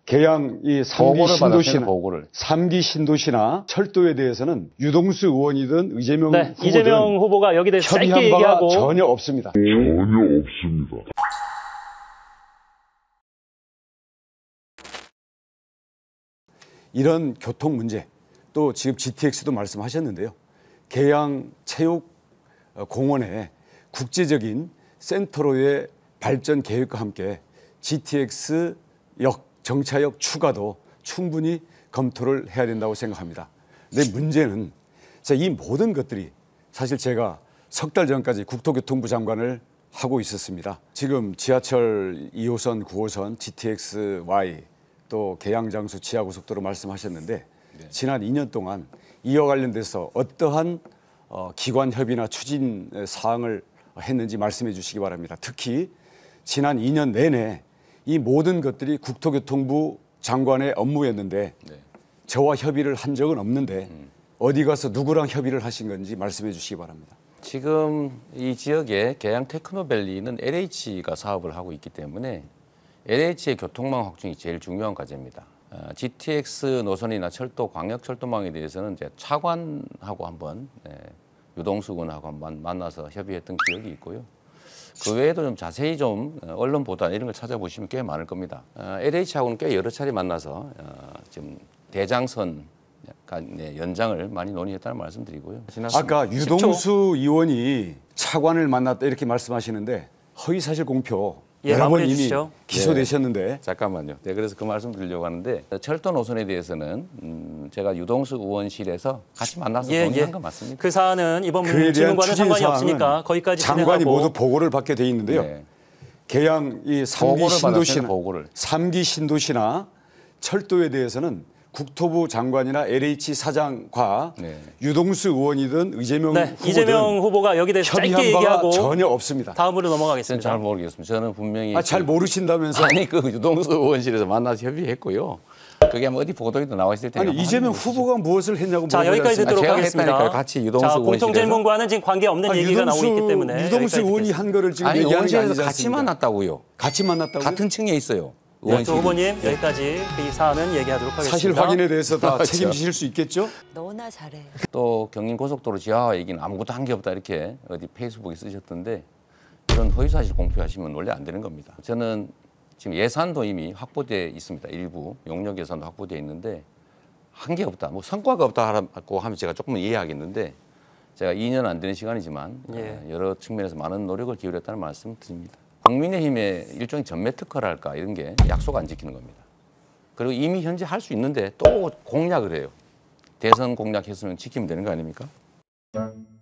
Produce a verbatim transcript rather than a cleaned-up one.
계양 이 삼기 보고를 신도시나 보고를. 삼기 신도시나 철도에 대해서는 유동수 의원이든 이재명 네, 후보든 이재명 후보가 여기 대해서 짧게 협의한 바가 얘기하고 전혀 없습니다. 전혀 없습니다. 이런 교통 문제, 또 지금 지티엑스도 말씀하셨는데요. 계양 체육공원의 국제적인 센터로의 발전 계획과 함께 지티엑스 역, 정차역 추가도 충분히 검토를 해야 된다고 생각합니다. 근데 문제는 이 모든 것들이 사실 제가 석 달 전까지 국토교통부 장관을 하고 있었습니다. 지금 지하철 이 호선, 구 호선, 지티엑스와이 또 계양장수 지하고속도로 말씀하셨는데 네. 지난 이 년 동안 이와 관련돼서 어떠한 어, 기관 협의나 추진 사항을 했는지 말씀해 주시기 바랍니다. 특히 지난 이 년 내내 이 모든 것들이 국토교통부 장관의 업무였는데 네. 저와 협의를 한 적은 없는데 음. 어디 가서 누구랑 협의를 하신 건지 말씀해 주시기 바랍니다. 지금 이 지역에 계양 테크노밸리는 엘에이치가 사업을 하고 있기 때문에 엘에이치의 교통망 확충이 제일 중요한 과제입니다. 어, 지티엑스 노선이나 철도, 광역철도망에 대해서는 이제 차관하고 한번 네, 유동수 의원하고 한번 만나서 협의했던 기억이 있고요. 그 외에도 좀 자세히 좀 언론 보도 이런 걸 찾아보시면 꽤 많을 겁니다. 어, 엘에이치하고는 꽤 여러 차례 만나서 어, 지금 대장선 네, 연장을 많이 논의했다는 말씀드리고요. 아까 유동수 의원이 차관을 만났다 이렇게 말씀하시는데 허위사실 공표 예, 여러 번 이미 주시죠. 기소되셨는데 네, 잠깐만요. 네, 그래서 그 말씀 드리려고 하는데 철도 노선에 대해서는 음, 제가 유동수 의원실에서 같이 만나서 예, 논의한 예. 거 맞습니다. 그 사안은 이번 그에 대한 질문과는 추진 상관이 사항은 없으니까 거기까지 장관이 진행하고. 모두 보고를 받게 돼 있는데요. 네. 계양 이 삼기 신도시나 보고를. 삼기 신도시나 철도에 대해서는 국토부 장관이나 엘에이치 사장과 네. 유동수 의원이든 이재명 네, 후보든 이재명 후보가 여기 대해서 짧게 협의한 바가 얘기하고 전혀 없습니다. 다음으로 넘어가겠습니다. 저는 잘 모르겠습니다. 저는 분명히 아, 잘 모르신다면서? 아니 그 유동수 의원실에서 만나서 협의했고요. 그게 아마 어디 보도에도 나와 있을 테니까. 아니 이재명 후보가 무엇을 했냐고 자 여기까지 듣도록 제가 하겠습니다. 했다니까요. 같이 유동수 자, 공통 질문과는 지금 관계 없는 아, 얘기가 유동수, 나오고 있기 때문에 유동수 의원이 한 거를 지금 아니 얘기하는 게 의원실에서 아니지 같이 않습니까? 만났다고요. 같이 만났다고요? 같은 층에 있어요. 네, 조 후보님 여기까지 이 사안은 얘기하도록 하겠습니다. 사실 확인에 대해서 다 그렇죠. 책임지실 수 있겠죠? 너나 잘해. 또 경인고속도로 지하화 얘기는 아무것도 한 게 없다 이렇게 어디 페이스북에 쓰셨던데 이런 허위사실 공표하시면 원래 안 되는 겁니다. 저는 지금 예산도 이미 확보돼 있습니다. 일부 용역 예산도 확보돼 있는데 한 게 없다. 뭐 성과가 없다고 하면 제가 조금은 이해하겠는데 제가 이 년 안 되는 시간이지만 예. 여러 측면에서 많은 노력을 기울였다는 말씀 드립니다. 국민의힘의 일종의 전매 특허랄까 이런 게 약속 안 지키는 겁니다. 그리고 이미 현재 할 수 있는데 또 공약을 해요. 대선 공약했으면 지키면 되는 거 아닙니까?